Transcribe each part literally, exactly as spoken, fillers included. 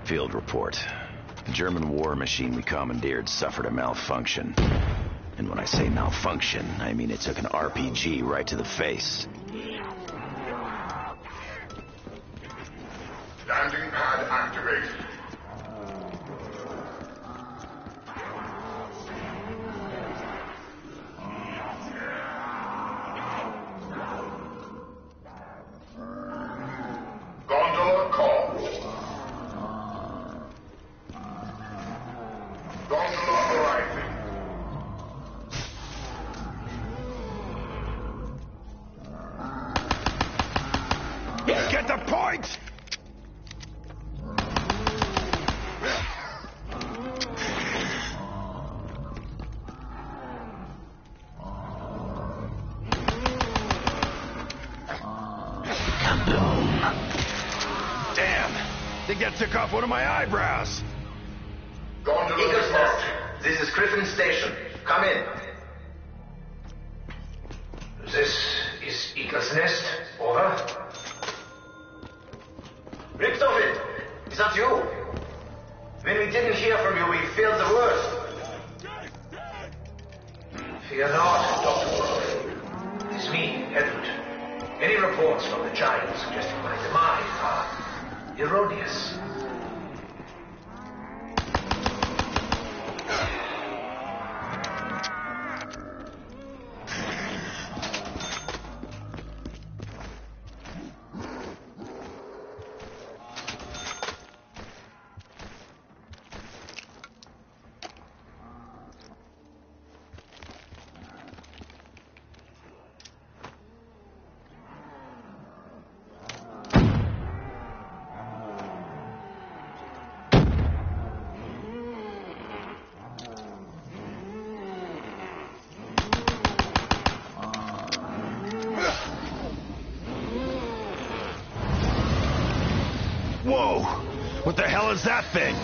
Field report. The German war machine we commandeered suffered a malfunction. And when I say malfunction, I mean it took an R P G right to the face. Landing pad activated. Gondola call. Gondola arriving. Get the point! Think that took off one of my eyebrows. Eagle's Nest, this is Griffin Station. Come in. This is Eagle's Nest. Over. Richtofen, is that you? When we didn't hear from you, we feared the worst. Fear not, Doctor Wolf. It's me, Edward. Any reports from the Giants suggesting my demise are erroneous. Whoa! What the hell is that thing?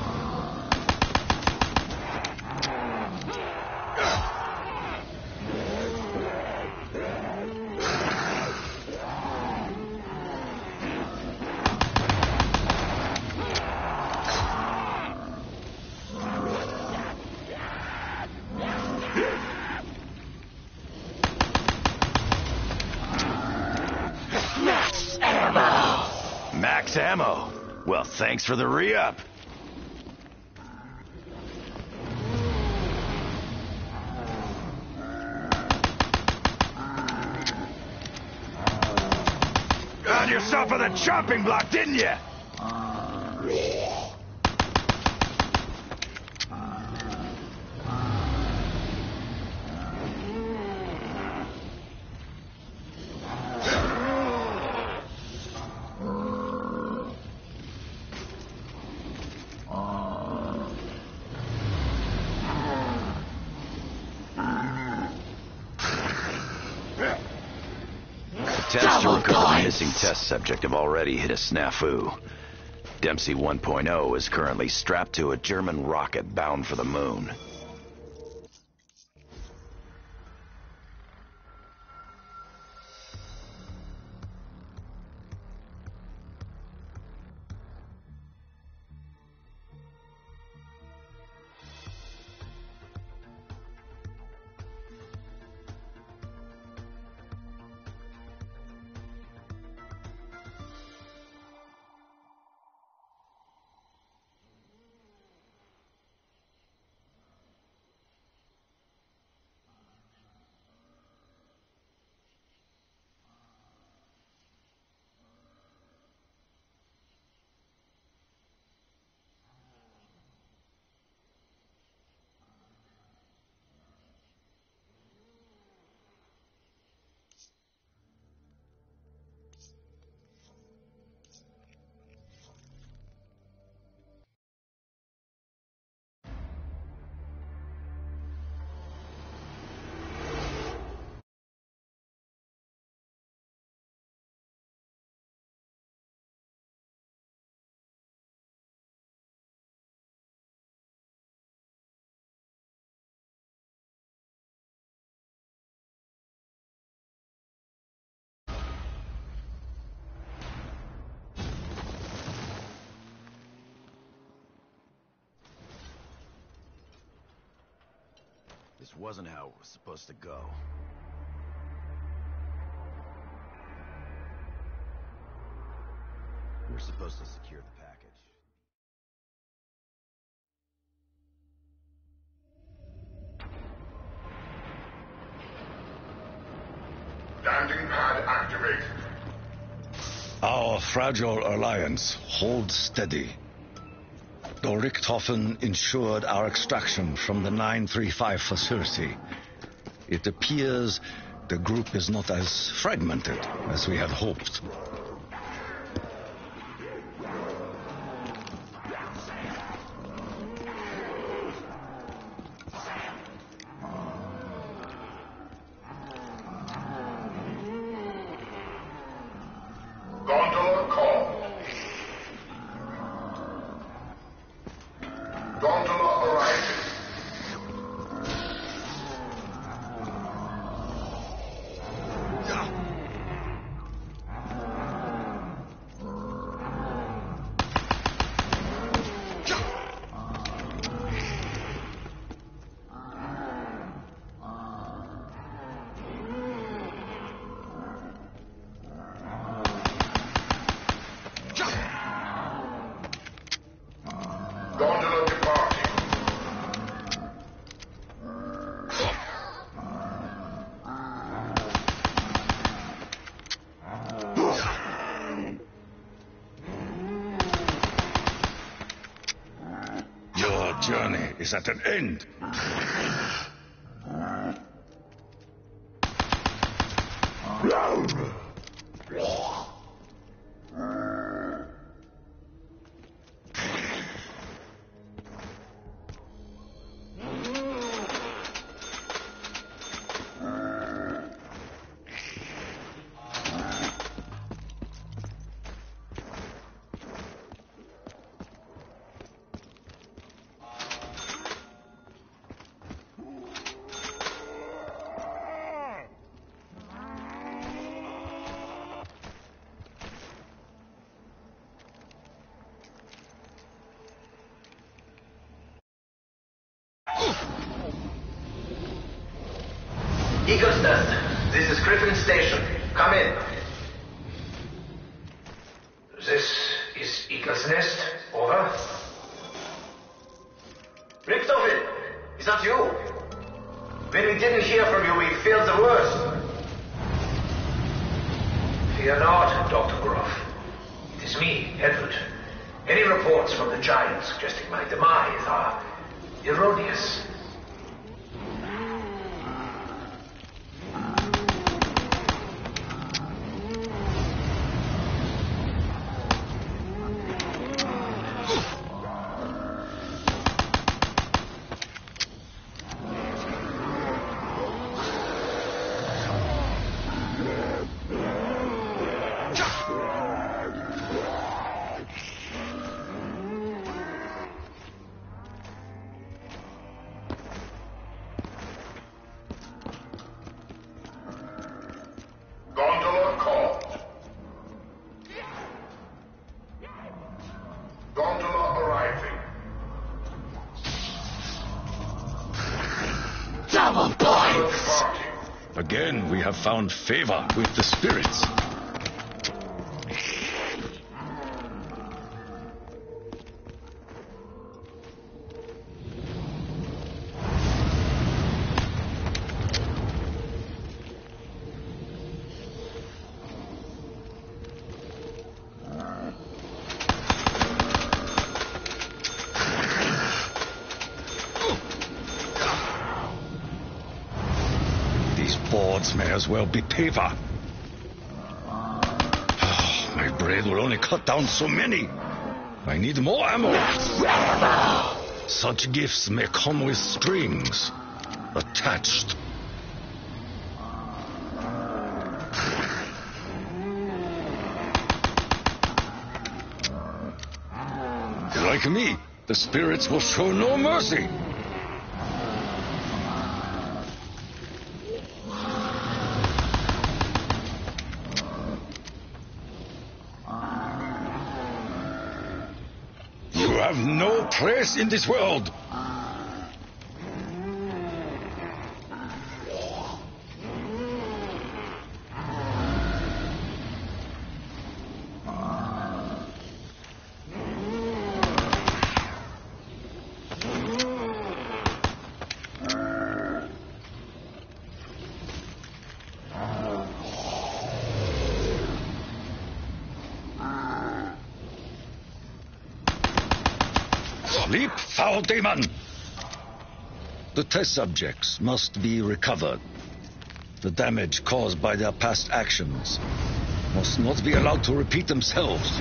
Max ammo! Max ammo? Well, thanks for the re-up. Got yourself on the chopping block, didn't you? Attempts to recover the missing test subject have already hit a snafu. Dempsey one point oh is currently strapped to a German rocket bound for the moon. This wasn't how it was supposed to go. We were supposed to secure the package. Landing pad activated. Our fragile alliance holds steady. Though Richthofen ensured our extraction from the nine three five facility, it appears the group is not as fragmented as we had hoped. Gondola call. Gondola arriving. Gondola departing. Your journey is at an end. Eagle's Nest, this is Griffin Station. Come in. This is Eagle's Nest. Over. Richthofen, is that you? When we didn't hear from you, we feared the worst. Fear not, Doctor Groff. It is me, Edward. Any reports from the Giants suggesting my demise are erroneous. Gondola called. Gondola arriving. Double Gondola points! departing. Again, we have found favor with the spirits. Boards may as well be paper. Oh, my braid will only cut down so many. I need more ammo. Ammo! Such gifts may come with strings attached. Like me, the spirits will show no mercy. You have no place in this world. Sleep, foul demon! The test subjects must be recovered. The damage caused by their past actions must not be allowed to repeat themselves.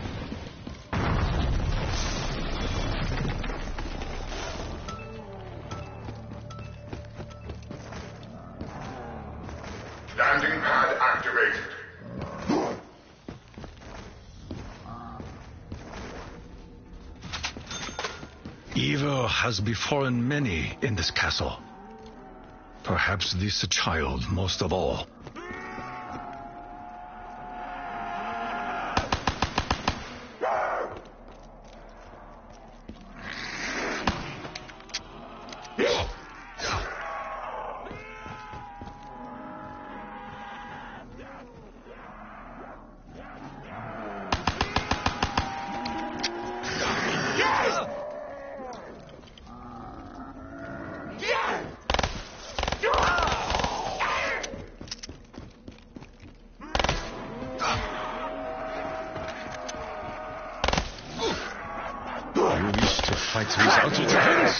Landing pad activated. Evil has befallen many in this castle. Perhaps this child most of all. Fight without your hands.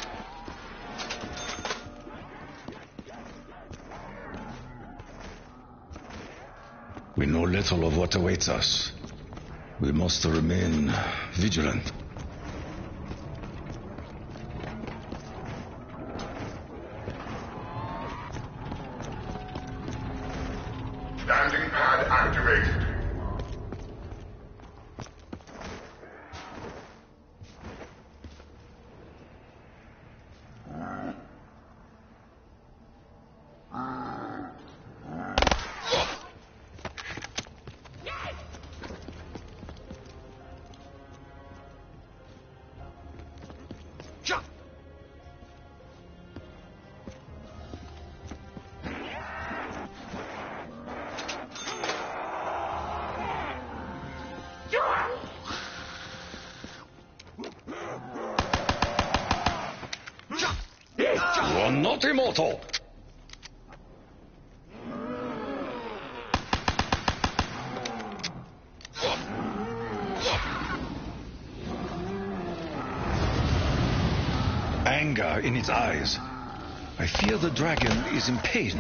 We know little of what awaits us. We must remain vigilant. Landing pad activated. You are not immortal! Anger in its eyes. I fear the dragon is in pain.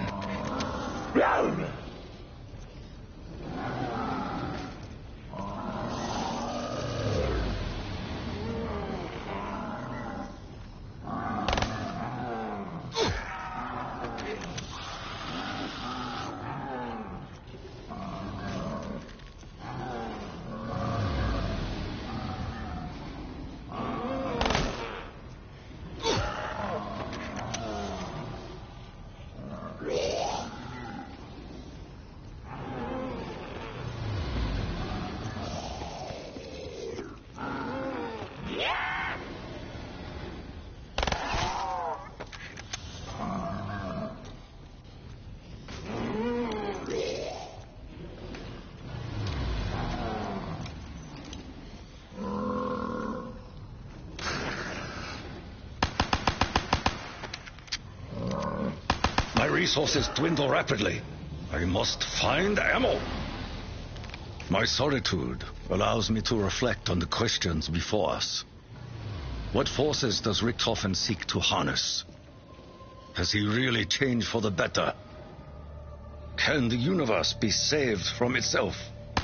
My resources dwindle rapidly. I must find ammo. My solitude allows me to reflect on the questions before us. What forces does Richthofen seek to harness? Has he really changed for the better? Can the universe be saved from itself?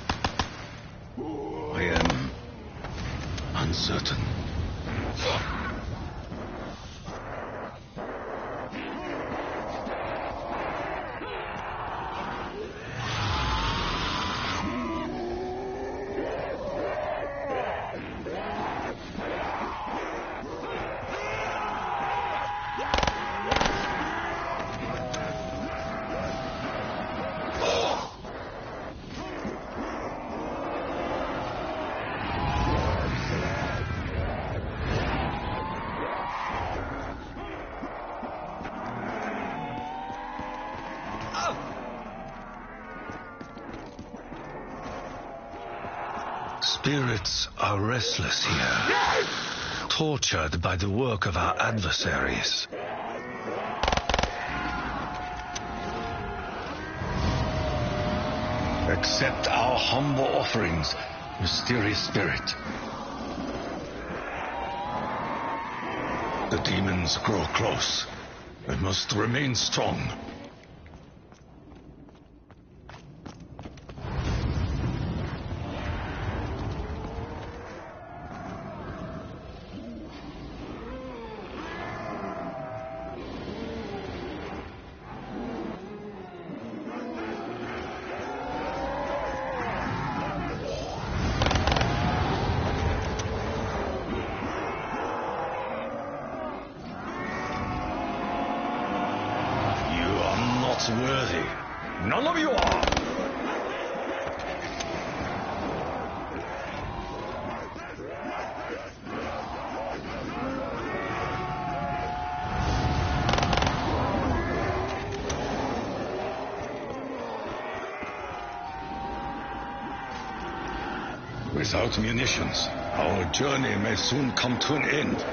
I am uncertain. Spirits are restless here, tortured by the work of our adversaries. Accept our humble offerings, mysterious spirit. The demons grow close. I must remain strong. Worthy. None of you are. Without munitions, our journey may soon come to an end.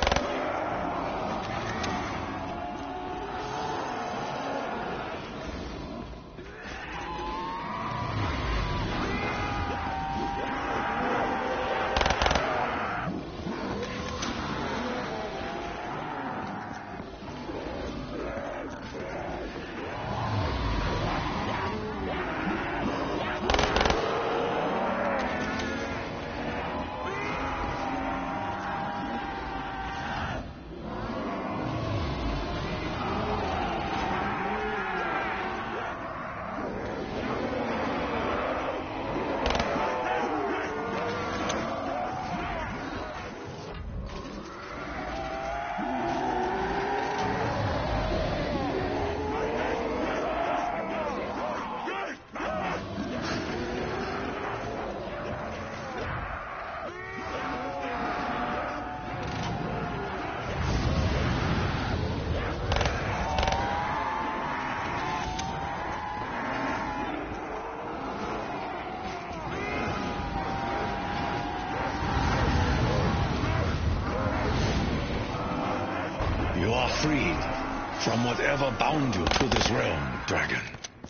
You are freed from whatever bound you to this realm, dragon.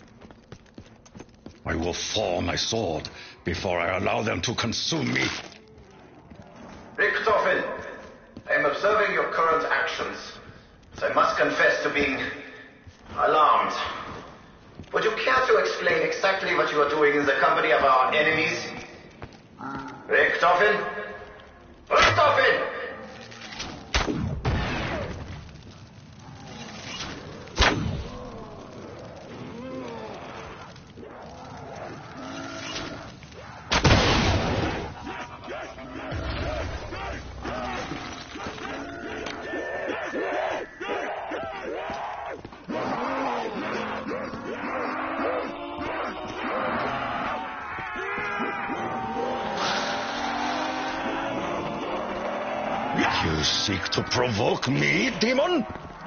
I will fall my sword before I allow them to consume me. Richtofen, I am observing your current actions, so I must confess to being alarmed. Would you care to explain exactly what you are doing in the company of our enemies? Richtofen? Richtofen! You seek to provoke me, demon?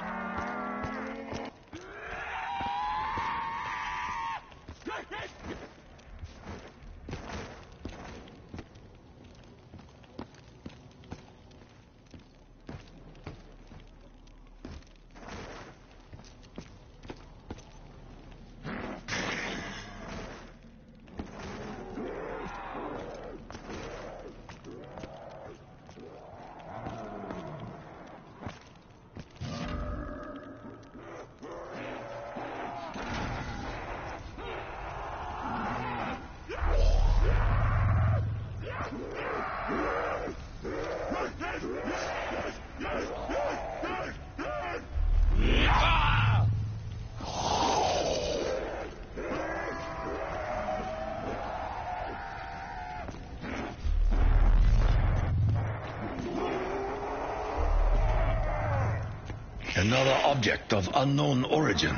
Another object of unknown origin.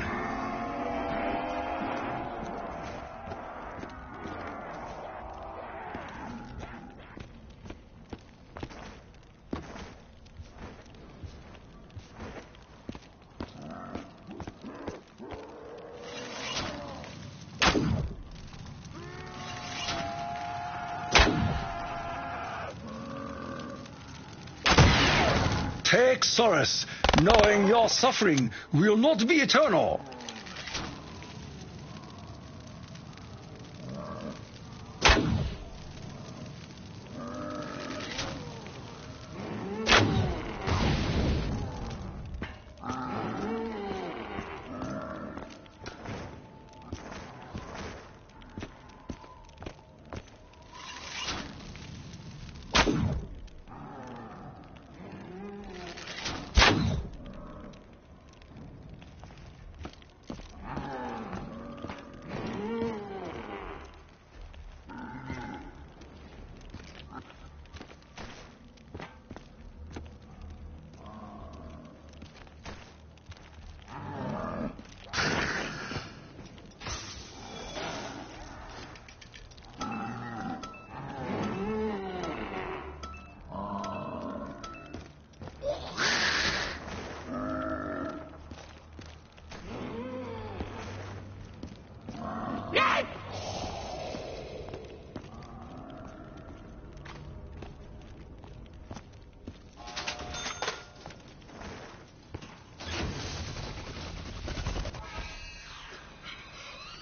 Take solace, knowing your suffering will not be eternal.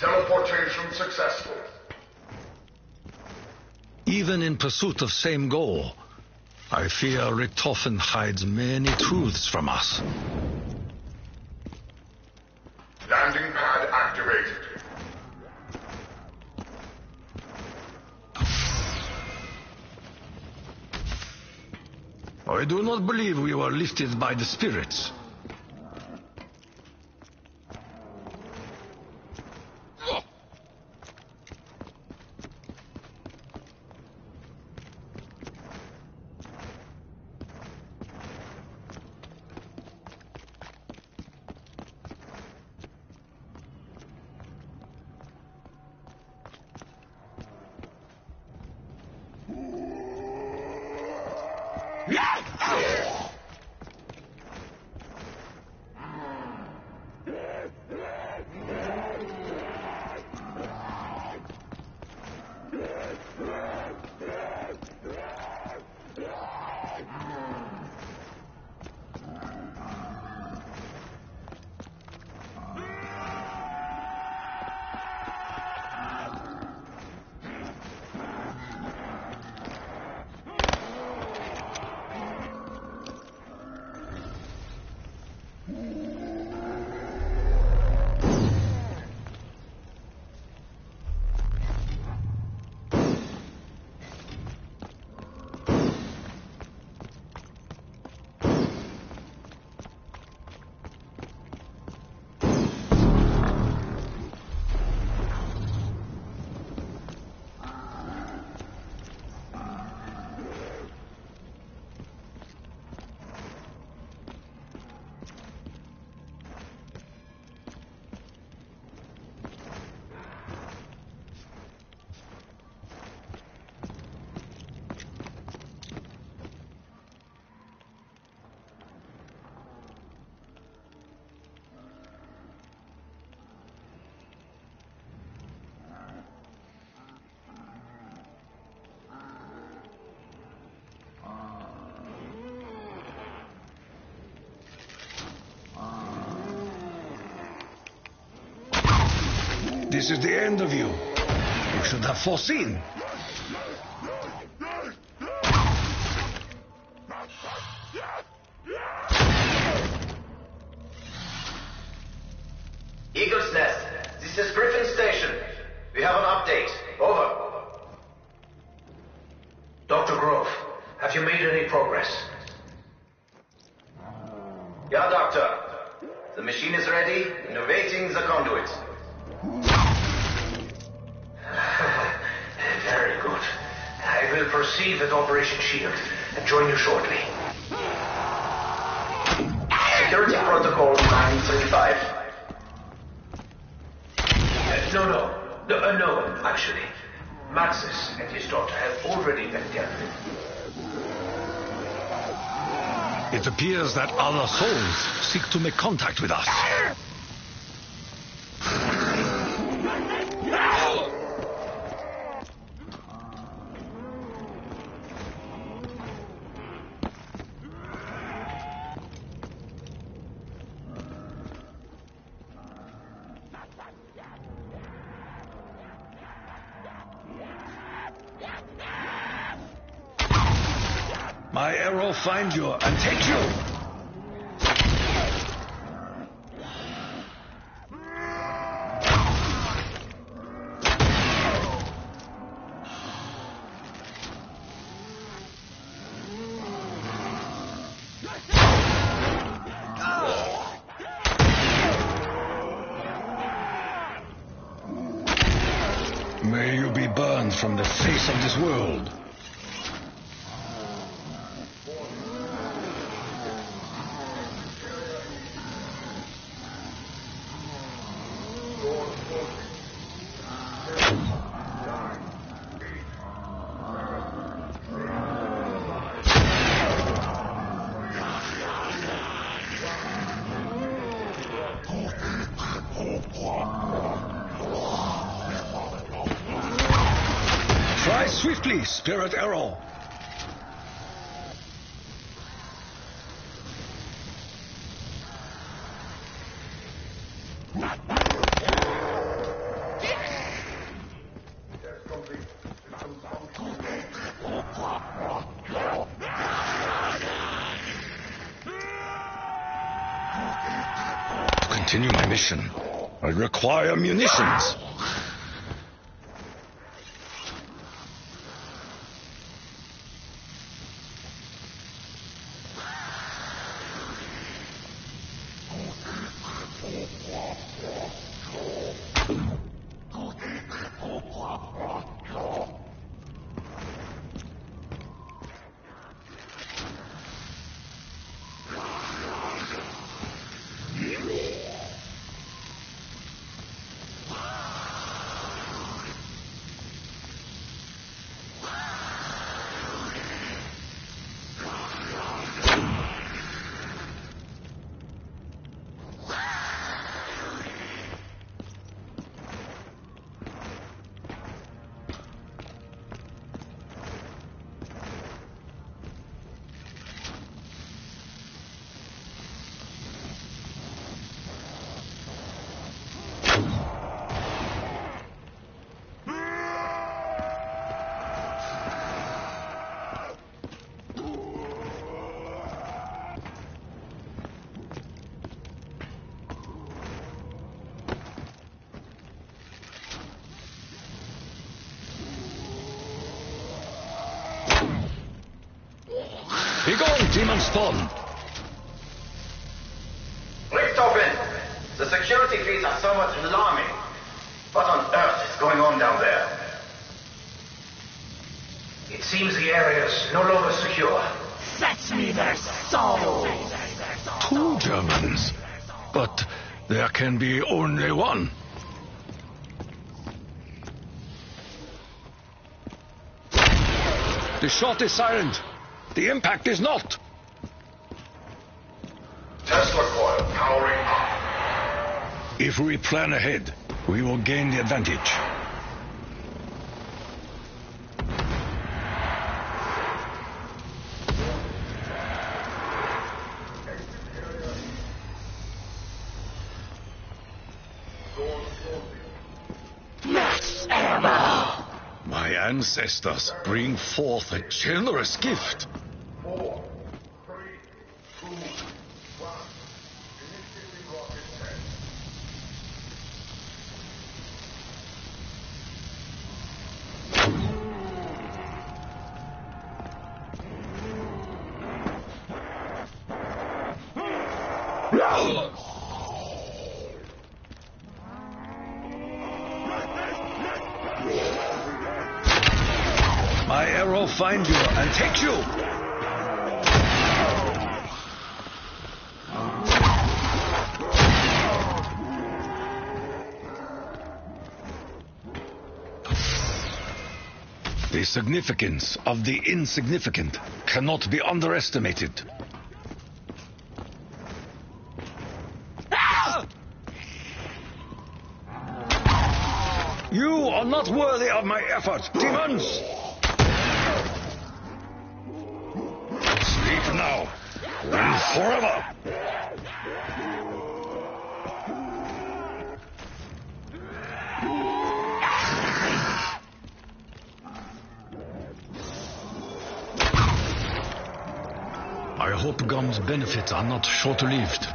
Teleportation successful. Even in pursuit of same goal, I fear Richtofen hides many truths from us. Landing pad activated. I do not believe we were lifted by the spirits. This is the end of you. You should have foreseen. Eagle's Nest, this is Griffin Station. We have an update. Over. Doctor Grove, have you made any progress? Yeah, Doctor. The machine is ready and awaiting the conduit. Very good. I will proceed with Operation Shield and join you shortly. Security Protocol nine three five. Uh, no, no. No, uh, no, actually. Maxis and his daughter have already been dealt with. It appears that other souls seek to make contact with us. My arrow find you and take you. May you be burned from the face of this world. Fly swiftly, Spirit Arrow. continue my mission, I require munitions. Begone, demon spawn! Richthofen! The security feeds are somewhat alarming. What on earth is going on down there? It seems the area is no longer secure. Fetch me their souls! Two Germans. But there can be only one. The shot is silent. The impact is not. Tesla coil powering up. If we plan ahead, we will gain the advantage. Max ammo! My ancestors bring forth a generous gift. Four, three, two, one. Initiating rocket test. My arrow find you and take you. The significance of the insignificant cannot be underestimated. You are not worthy of my effort, demons! Sleep now, and forever! I hope Gum's benefits are not short-lived.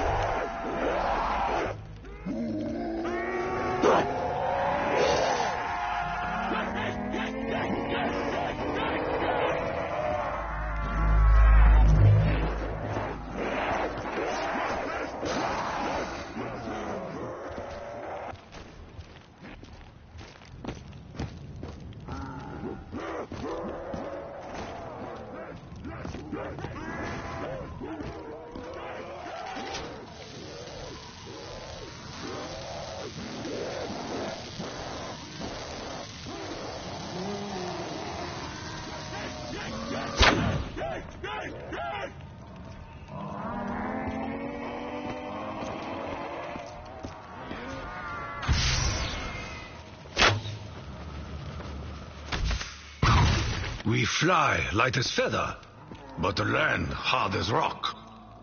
We fly light as feather, but land hard as rock.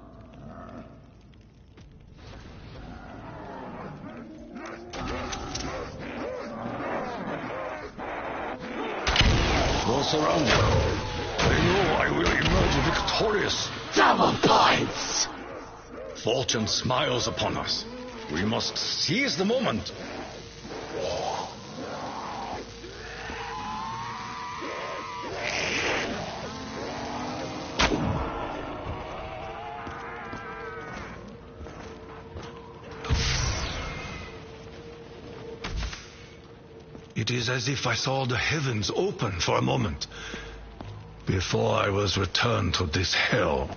Those around me, they know I will emerge victorious. Double points! Fortune smiles upon us. We must seize the moment. It is as if I saw the heavens open for a moment before I was returned to this hell.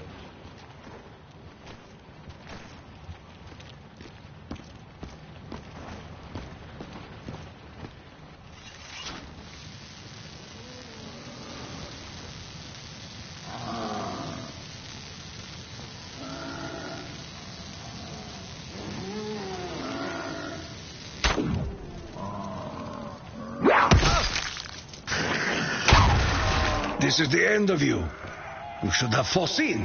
This is the end of you. You should have foreseen.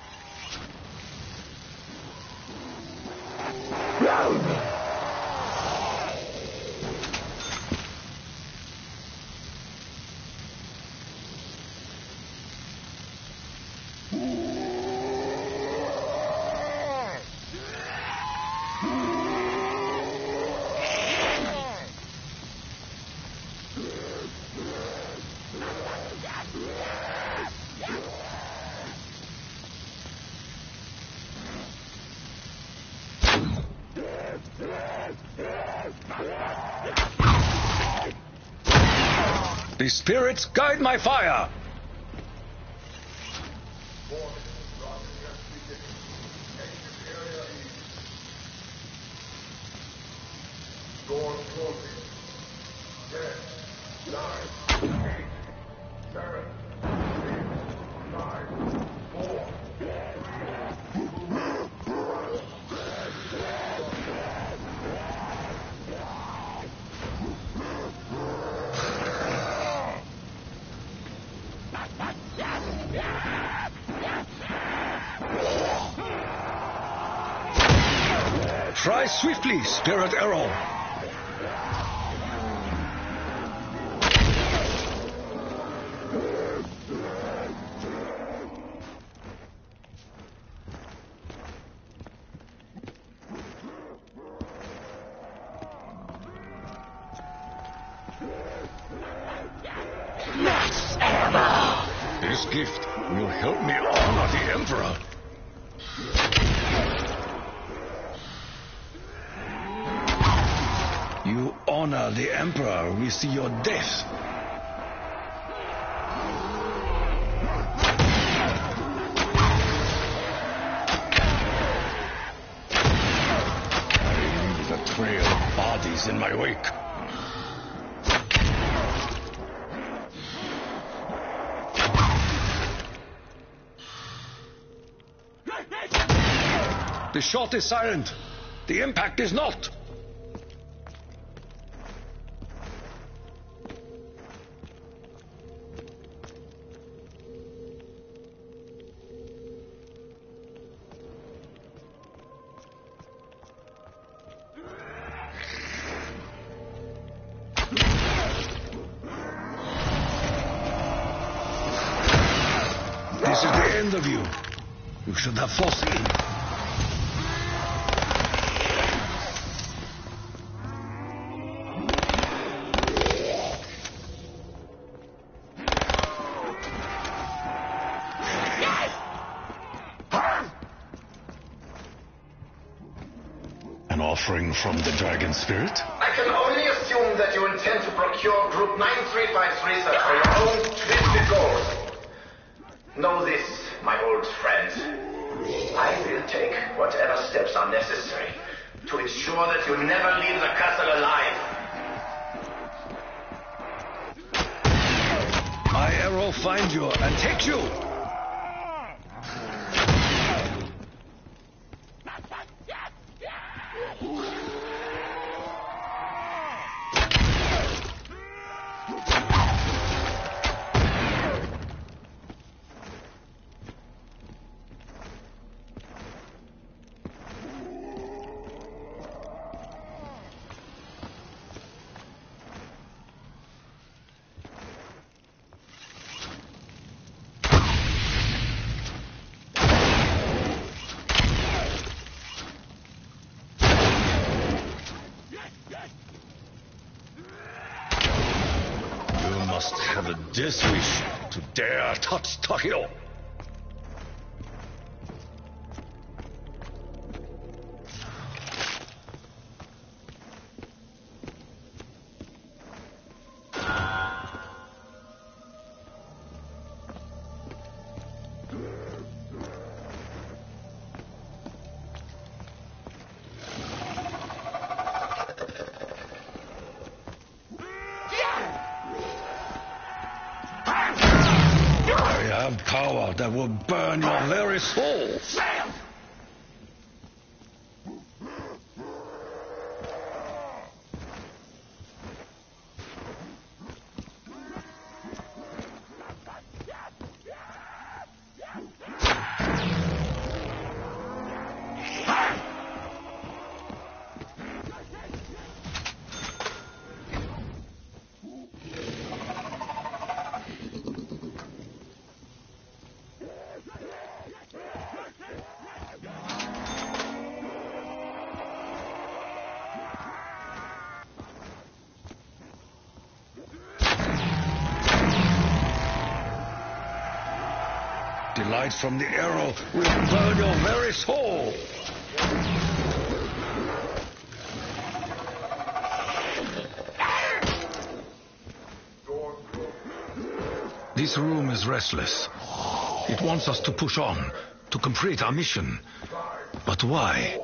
The spirits guide my fire! Door closing. Ten, nine, eight, seven, six, five, four. Try swiftly, Spirit Arrow. Max ammo! This gift will help me honor the Emperor. You honor the Emperor with your death. I leave a trail of bodies in my wake. The shot is silent. The impact is not. This is the end of you. You should have foreseen. An offering from the Dragon Spirit? I can only assume that you intend to procure Group nine three five's research for your own twisted goals. Know this, my old friend. I will take whatever steps are necessary to ensure that you never leave the castle alive. My arrow find you and take you. must have a death wish to dare touch Takeo. Power that will burn your very soul. Sam! The light from the arrow will burn your very soul. This room is restless. It wants us to push on, to complete our mission. But why?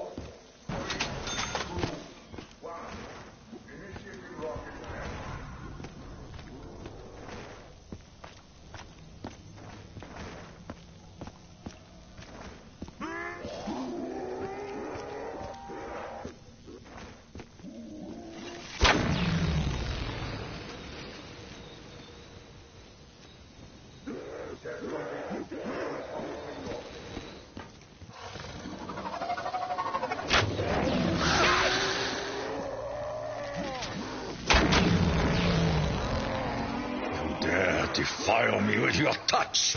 Defile me with your touch.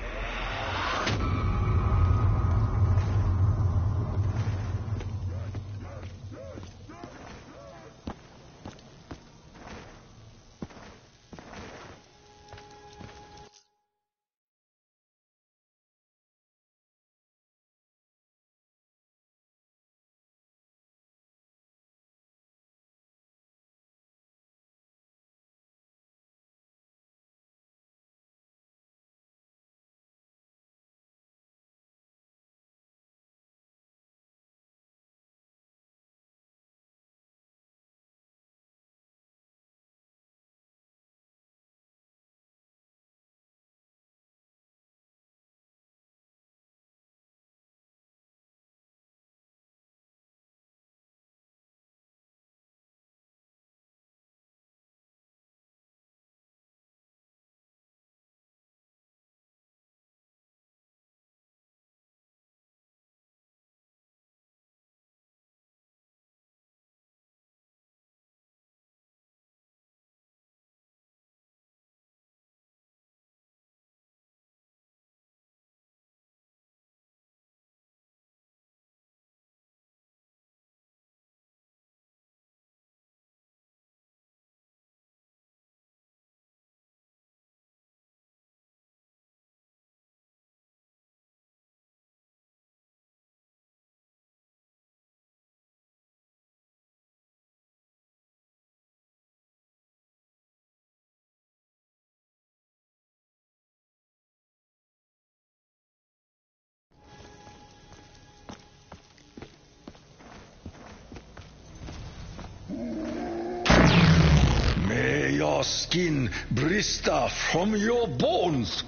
May your skin blister from your bones.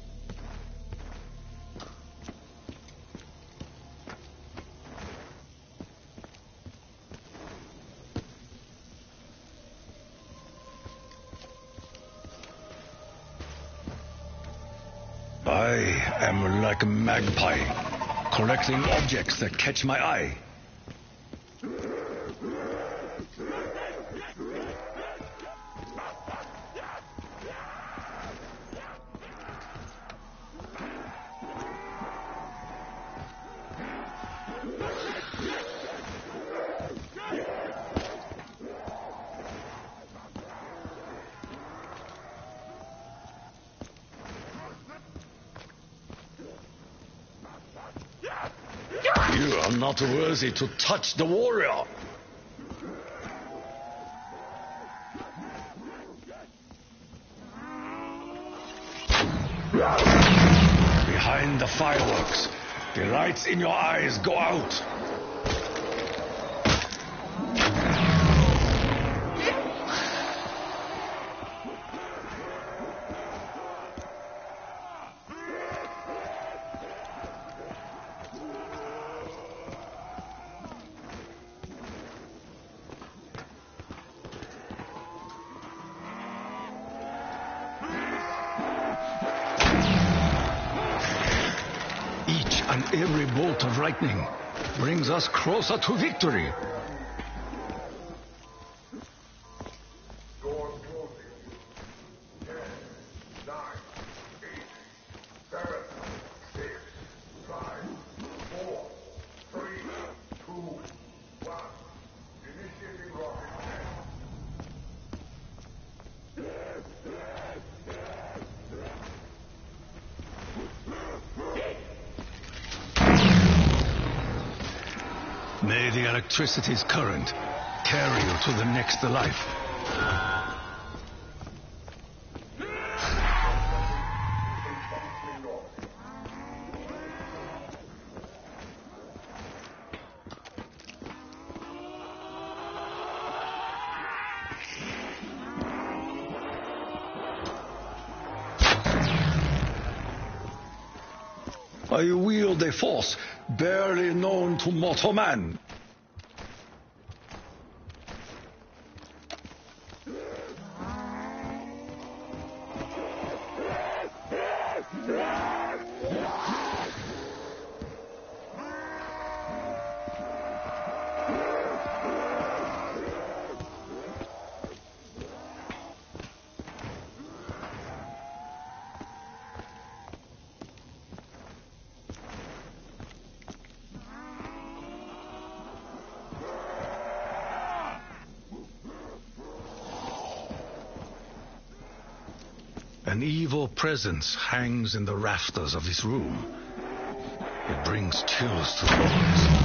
I am like a magpie, collecting objects that catch my eye. are not worthy to touch the warrior. Behind the fireworks, the lights in your eyes go out. And every bolt of lightning brings us closer to victory. Doors closing. Ten, nine, eight, seven, six, five, four, three, two, one. Initiating rocket May the electricity's current carry you to the next life. I wield a force barely known to mortal man. An evil presence hangs in the rafters of this room. It brings chills to the bones.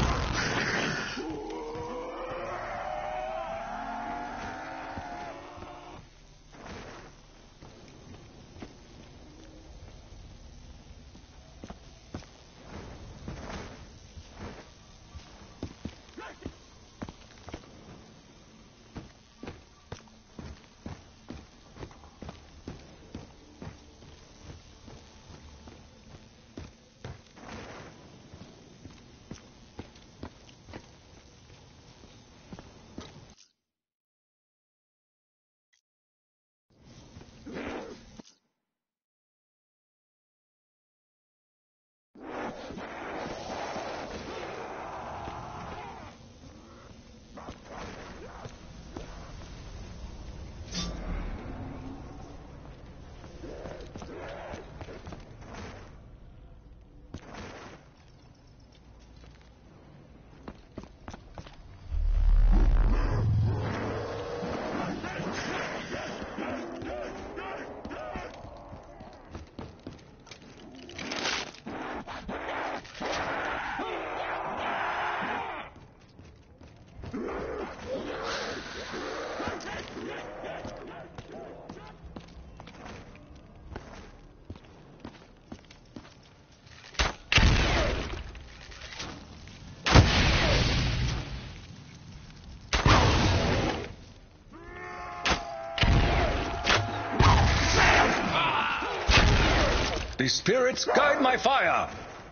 The spirits guide my fire!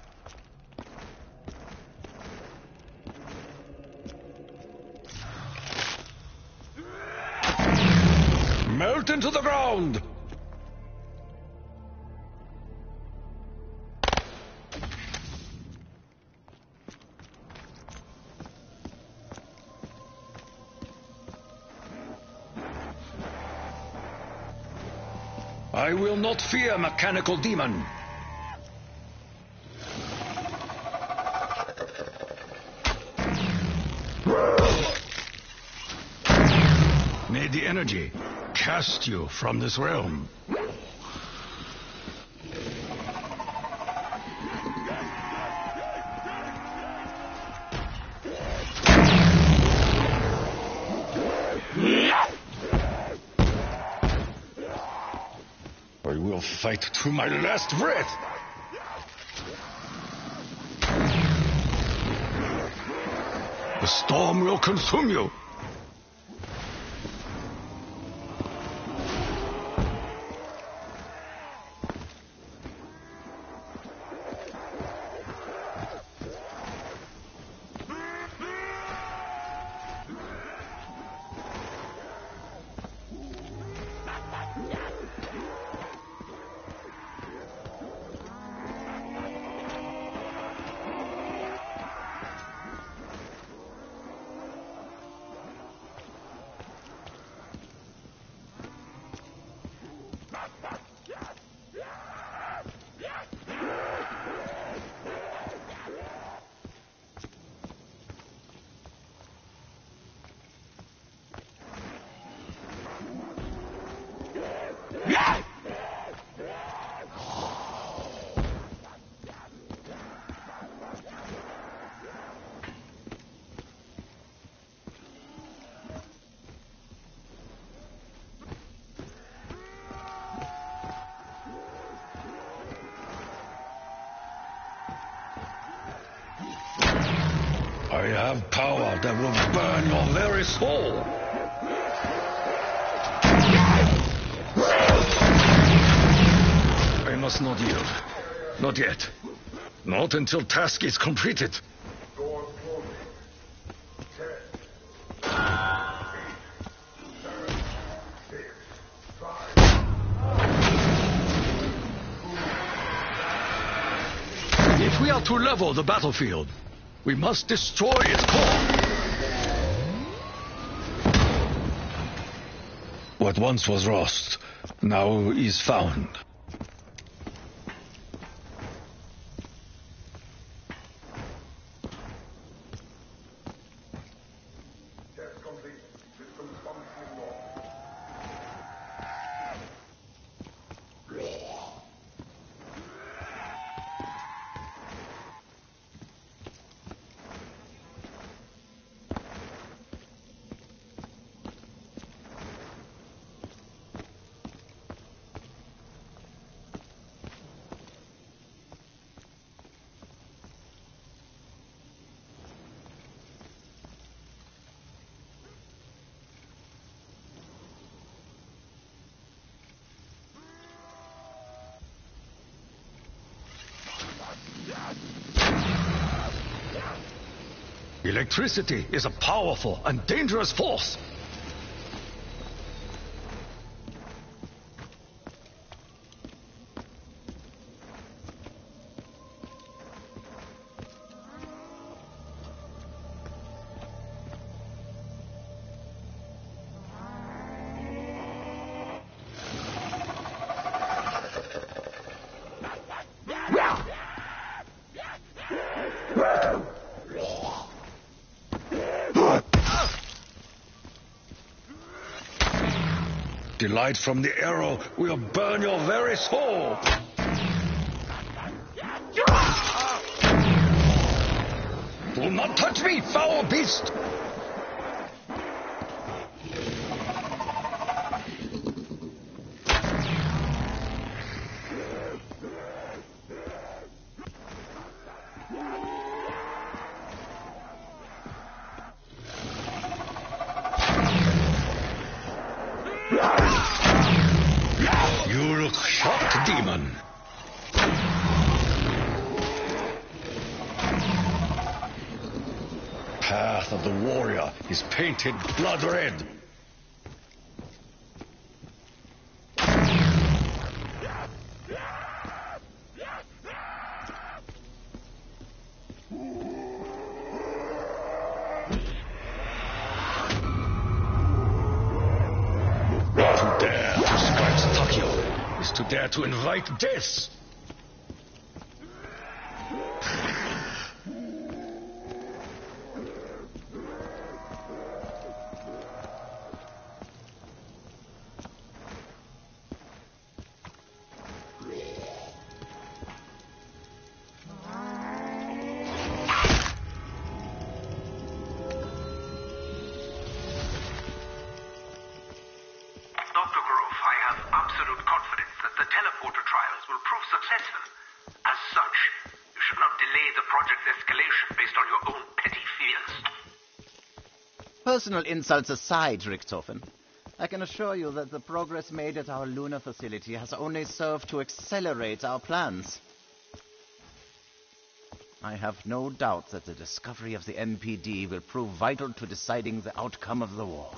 Melt into the ground! I will not fear mechanical demon. May the energy cast you from this realm. will fight to my last breath. The storm will consume you. I have power that will burn your very soul. I must not yield. Not yet. Not until task is completed. Doors closing. Ten, eight, seven, six, five. If we are to level the battlefield, we must destroy its core. What once was lost, now is found. Test complete. System functioning normal. Electricity is a powerful and dangerous force. The light from the arrow will burn your very soul. Do not touch me, foul beast! You look shocked, demon. Path of the warrior is painted blood red. To dare to invite death. Doctor Grove, I have absolute confidence that the teleporter trials will prove successful. As such, you should not delay the project's escalation based on your own petty fears. Personal insults aside, Richthofen, I can assure you that the progress made at our lunar facility has only served to accelerate our plans. I have no doubt that the discovery of the M P D will prove vital to deciding the outcome of the war.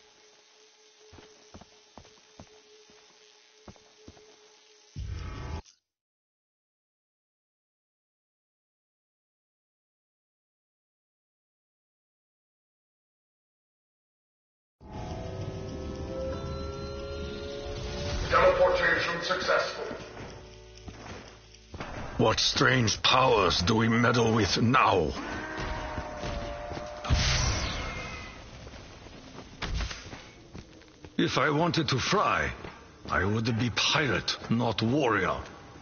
Teleportation successful. What strange powers do we meddle with now? If I wanted to fly, I would be pirate, not warrior.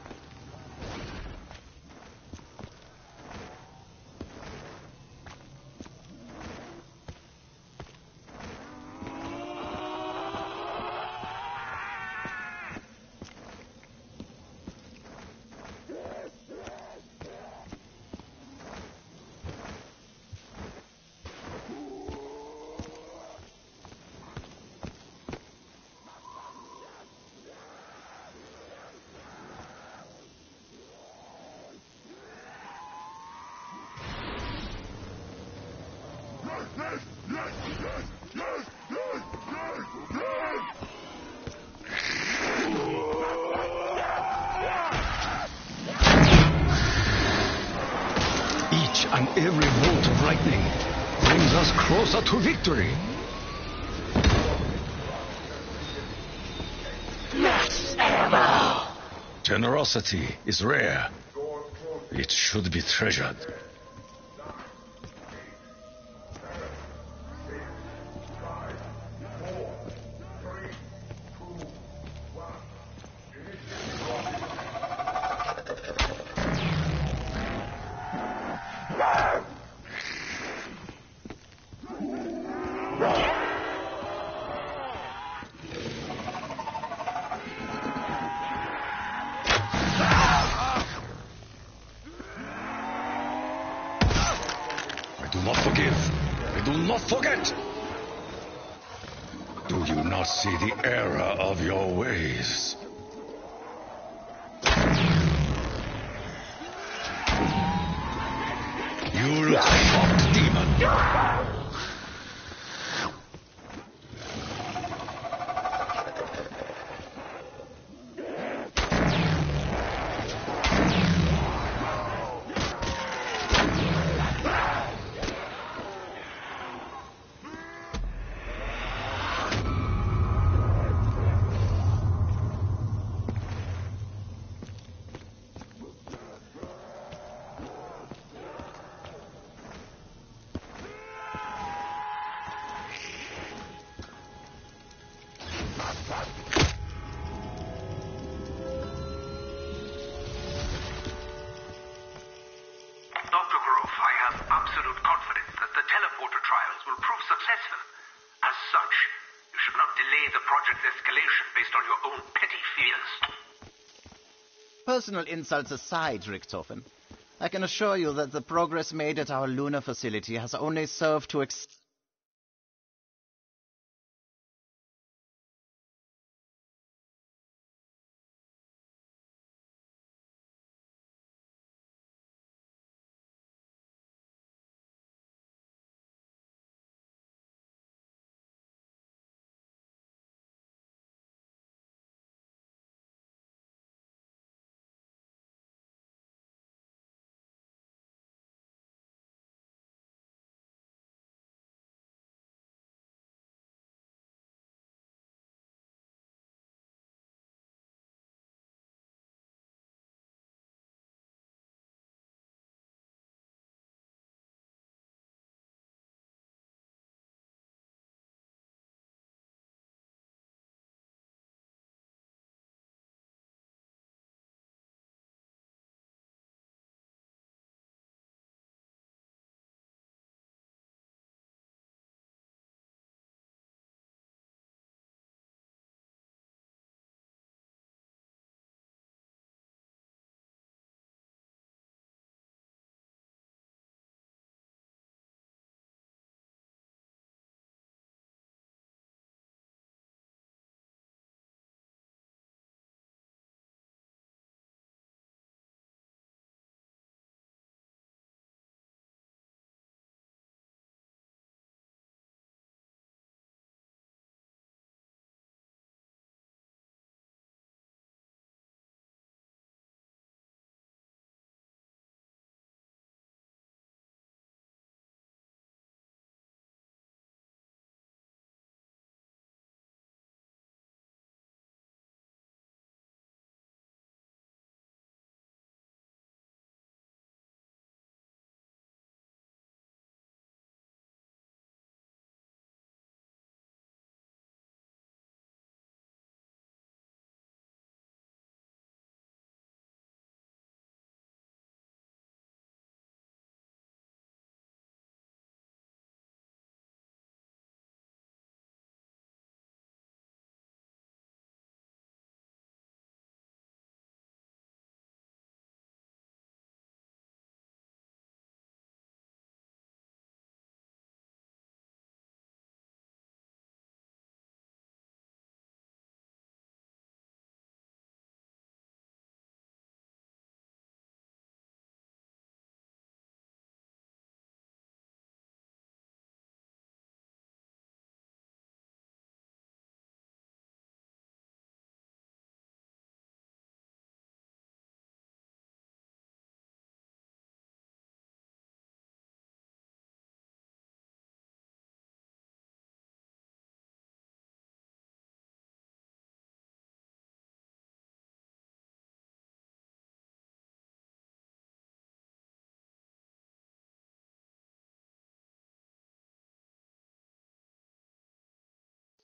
Each and every bolt of lightning brings us closer to victory. Max ammo! Generosity is rare. It should be treasured. I do not forgive. I do not forget. Do you not see the error of your ways? You look shocked, demon. Doctor Grove, I have absolute confidence that the teleporter trials will prove successful. As such, you should not delay the project's escalation based on your own petty fears. Personal insults aside, Richthofen, I can assure you that the progress made at our lunar facility has only served to ex-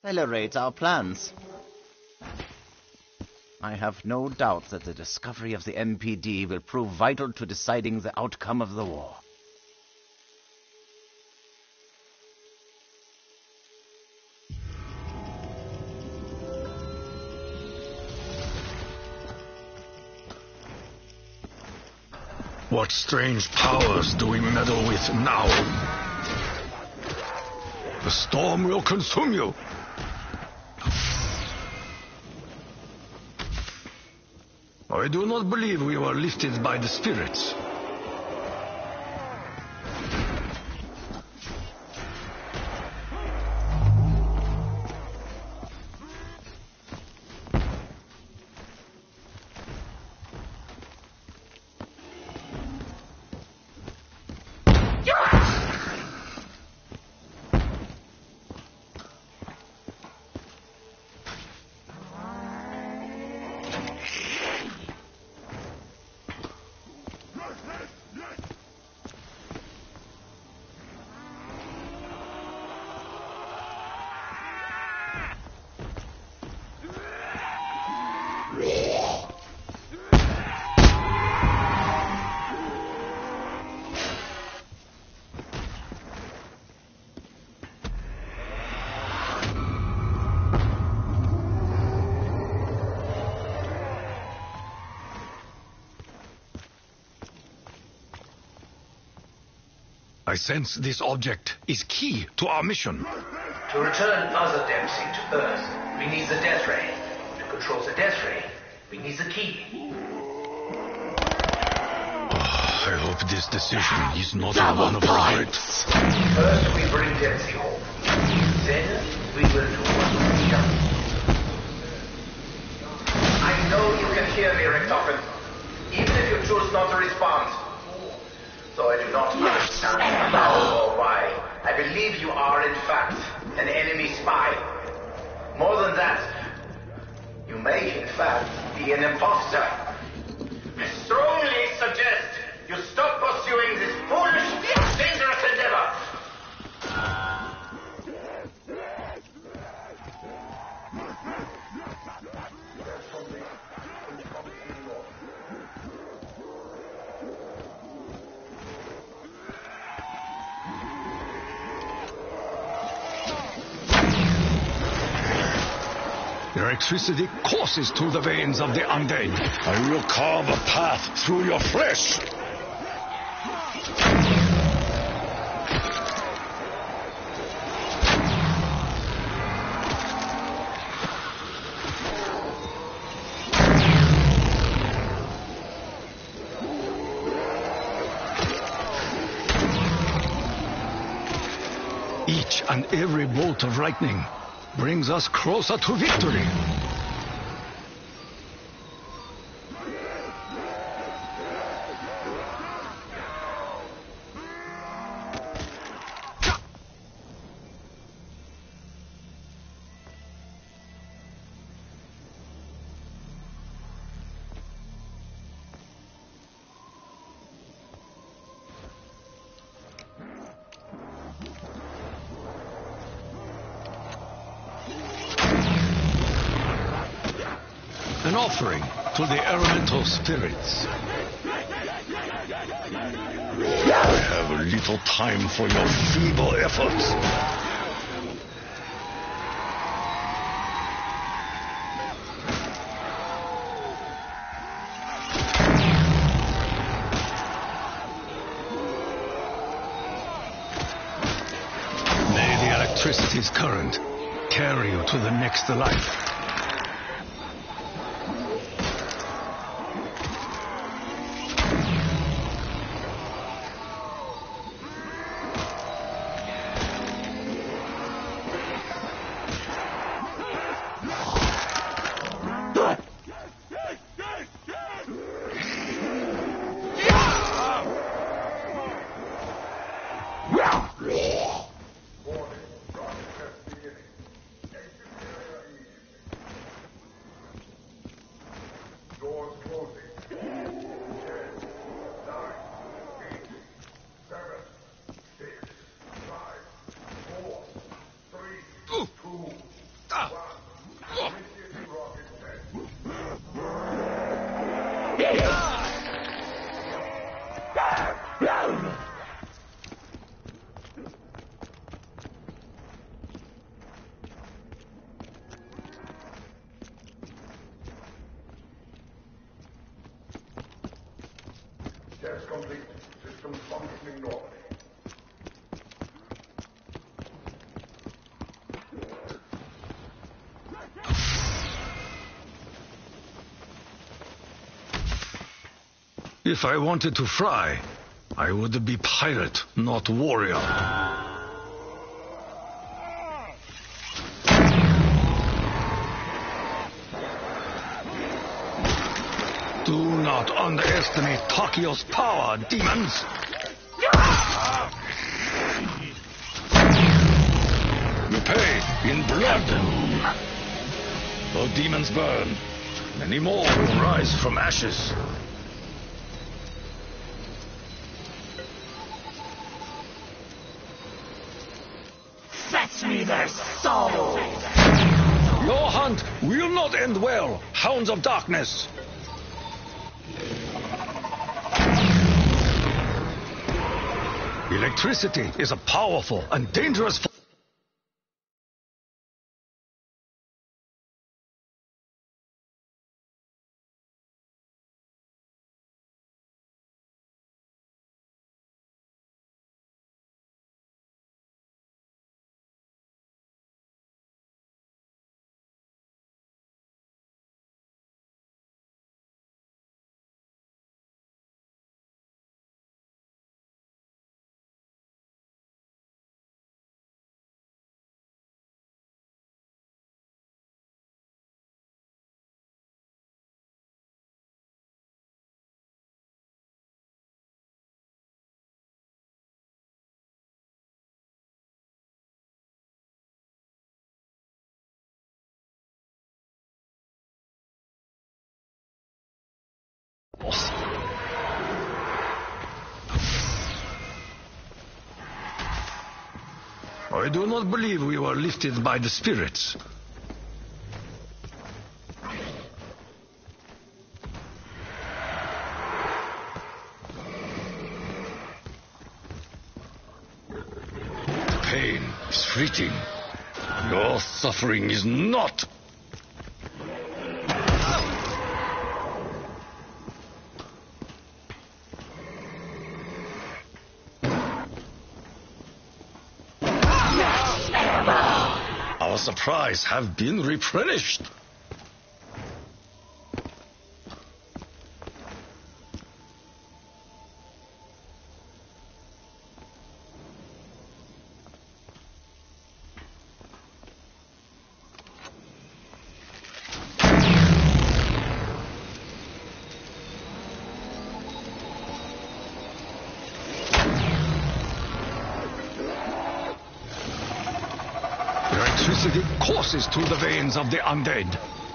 accelerate our plans. I have no doubt that the discovery of the M P D will prove vital to deciding the outcome of the war. What strange powers do we meddle with now? The storm will consume you. I do not believe we were lifted by the spirits. I sense this object is key to our mission. To return Mother Dempsey to Earth, we need the Death Ray. To control the Death Ray, we need the key. Oh, I hope this decision is not one of regret. First we bring Dempsey home. Then we will do what must be done. I know you can hear me, Richtofen, even if you choose not to respond. So I do not understand how or why. I believe you are, in fact, an enemy spy. More than that, you may, in fact, be an imposter. I strongly suggest you stop pursuing this foolish, dangerous endeavor. Electricity courses through the veins of the undead. I will carve a path through your flesh. Each and every bolt of lightning brings us closer to victory. An offering to the elemental spirits. I have little time for your feeble efforts. May the electricity's current carry you to the next life. from functioning normally. If I wanted to fly, I would be pirate, not warrior. Do not underestimate Takio's power, demons! You pay in blood. Though demons burn, many more will rise from ashes. Fetch me their souls! Your hunt will not end well, hounds of darkness! Electricity is a powerful and dangerous force. I do not believe we were lifted by the spirits. The pain is fleeting. Your suffering is not. Our supplies have been replenished. Electricity courses through the veins of the undead.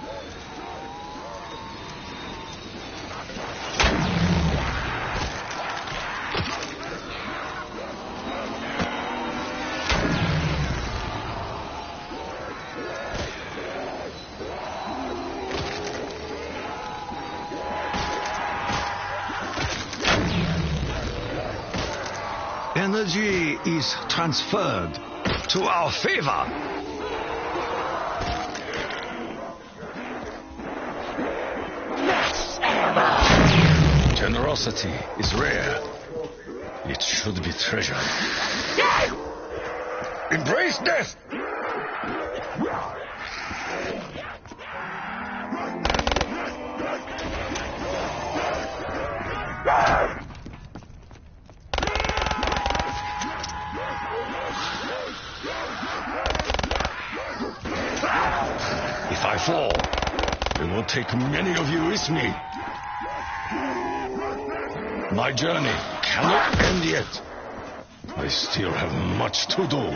Energy is transferred to our favor. Generosity is rare. It should be treasured. Embrace death! If I fall, it will take many of you with me. My journey cannot end yet. I still have much to do.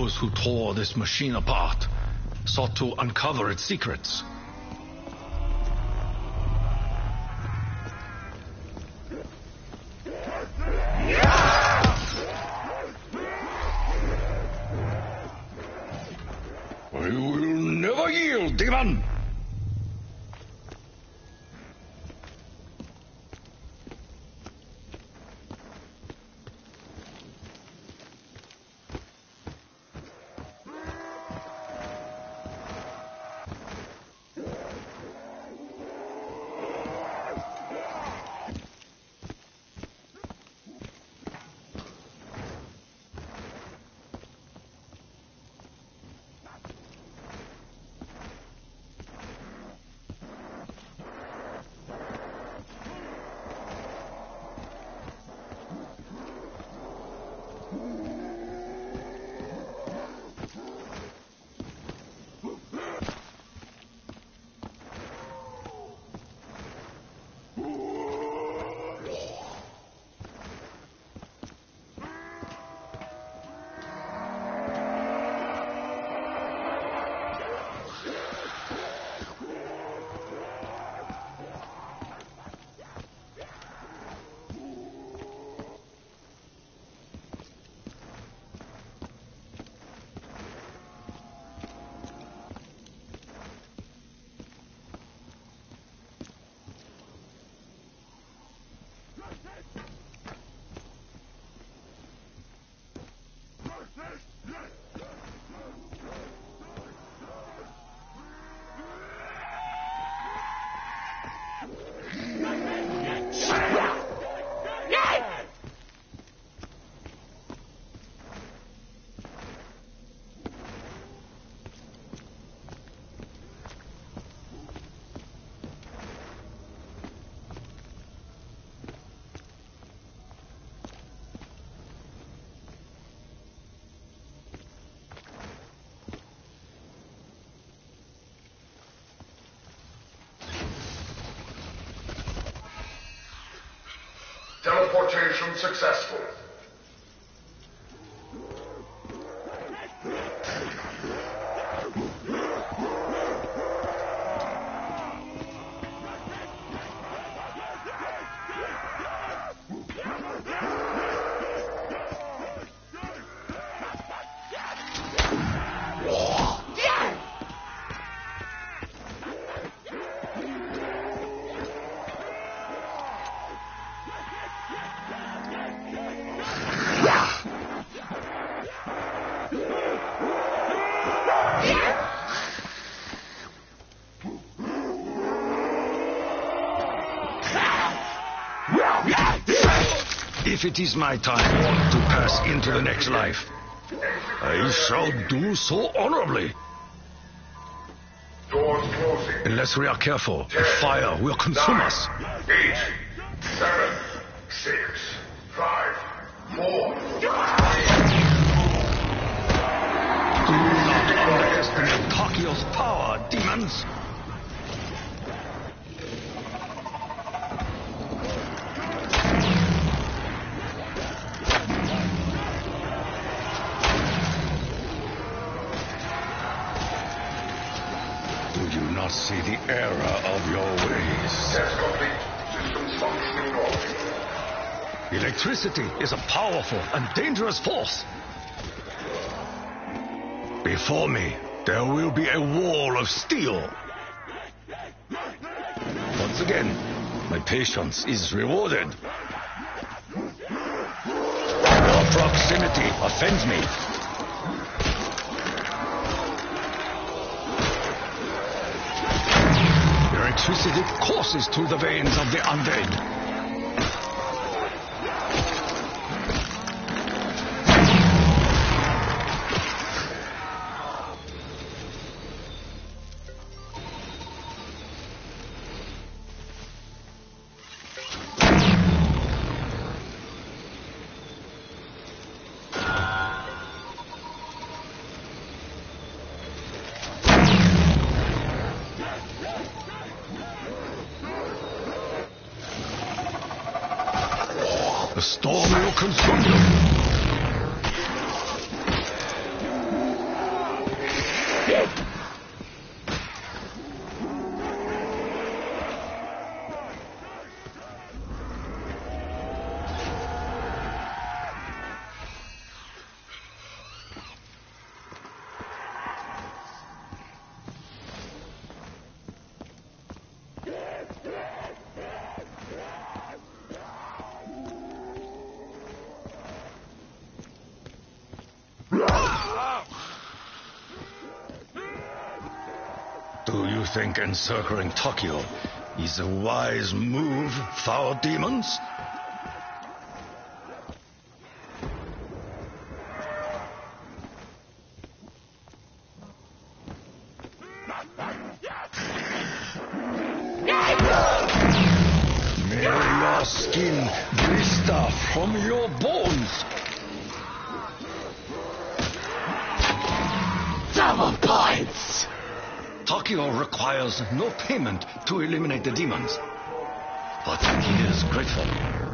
those who tore this machine apart sought to uncover its secrets. We will never yield, demon! Teleportation successful. If it is my time to pass into the next life, I shall do so honorably. Doors closing. Unless we are careful, the fire will consume Nine, us. Eight, seven, six, five, four. Do not underestimate Takio's power, demons! Do you not see the error of your ways? Test complete. Systems functioning normally. Electricity is a powerful and dangerous force. Before me, there will be a wall of steel. Once again, my patience is rewarded. Your proximity offends me. Electricity courses through the veins of the undead. The storm will consume you. think encircling Tokyo is a wise move, foul demons? May your skin blister from your bones! Double points! Tokyo requires no payment to eliminate the demons, but he is grateful.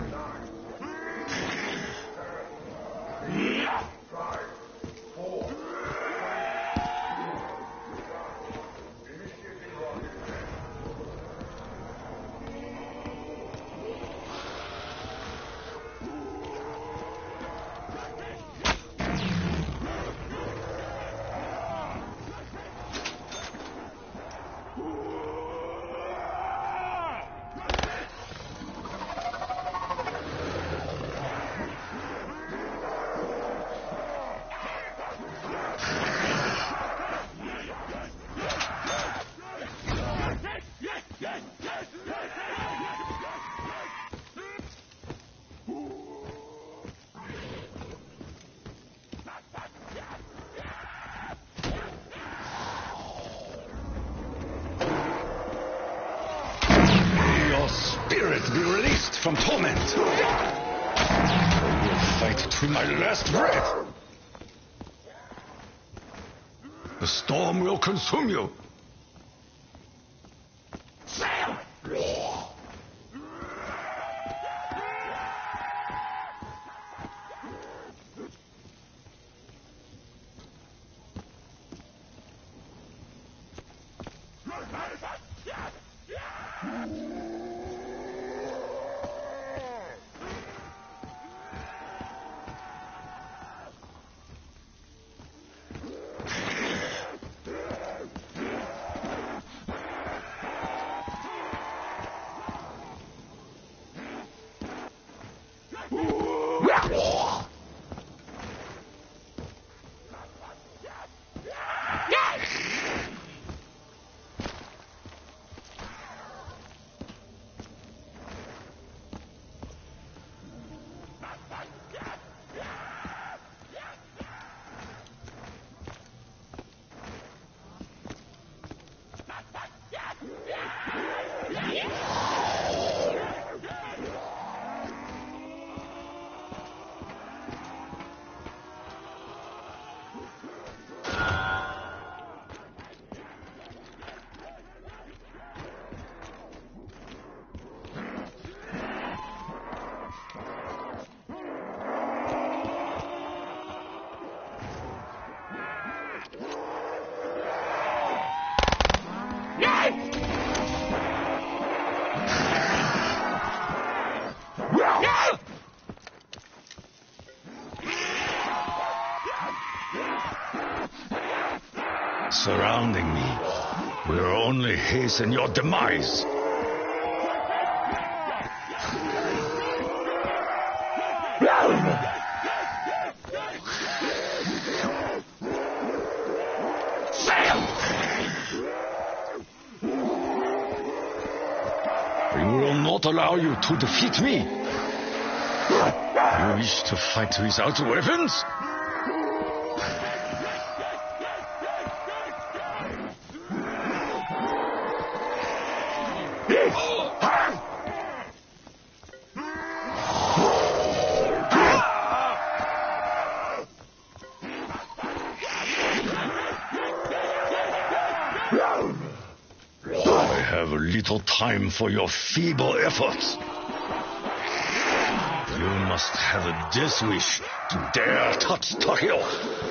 Spirit be released from torment. I will fight to my last breath. The storm will consume you. Sail! Surrounding me will only hasten your demise. We will not allow you to defeat me. You wish to fight without weapons? I have little time for your feeble efforts. You must have a death wish to dare touch Tokyo.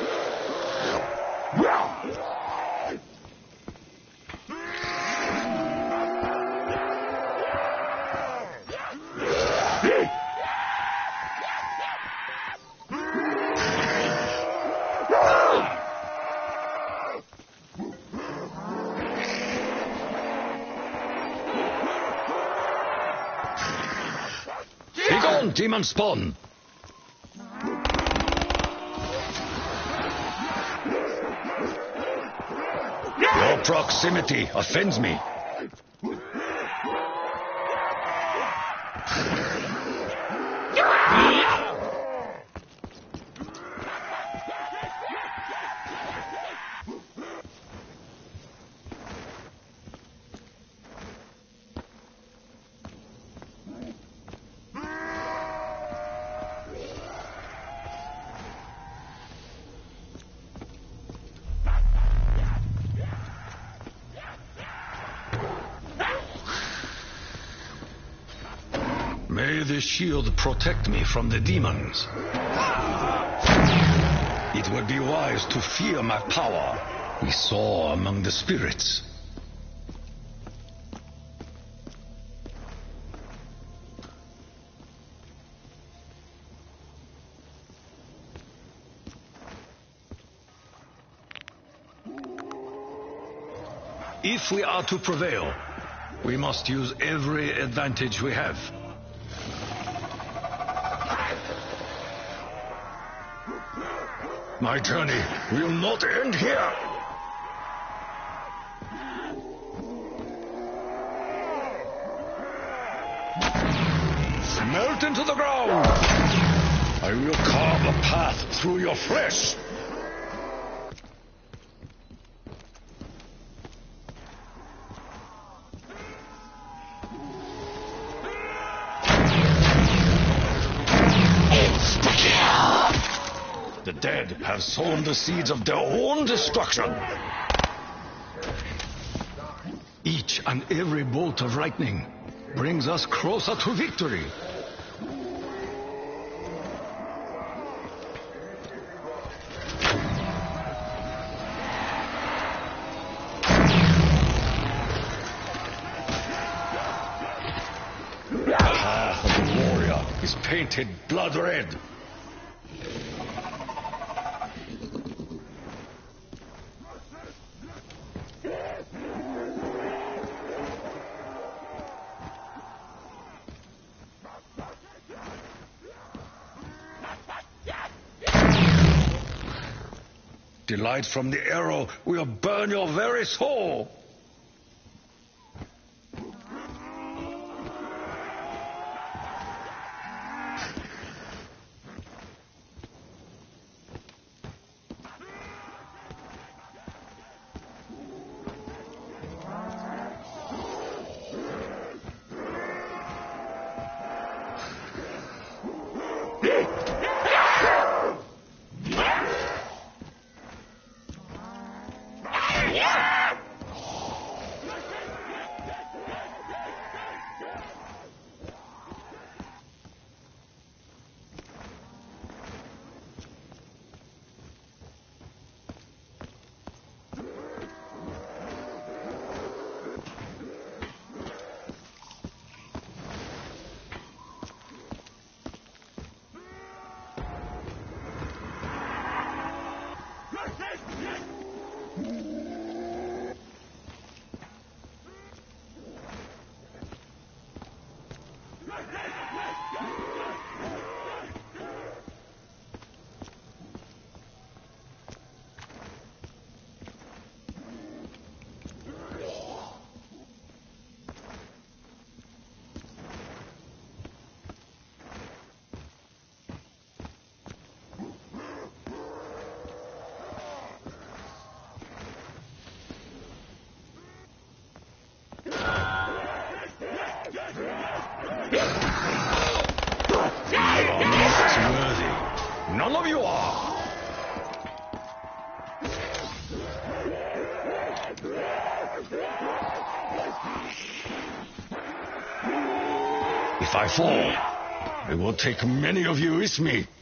Begone, demon spawn! Your proximity offends me. May the shield protect me from the demons. It would be wise to fear my power we saw among the spirits. If we are to prevail, we must use every advantage we have. My journey will not end here. Melt into the ground. I will carve a path through your flesh. The dead have sown the seeds of their own destruction. Each and every bolt of lightning brings us closer to victory. The path of the warrior is painted blood red. The light from the arrow will burn your very soul. None of you are. If I fall, I will take many of you with me.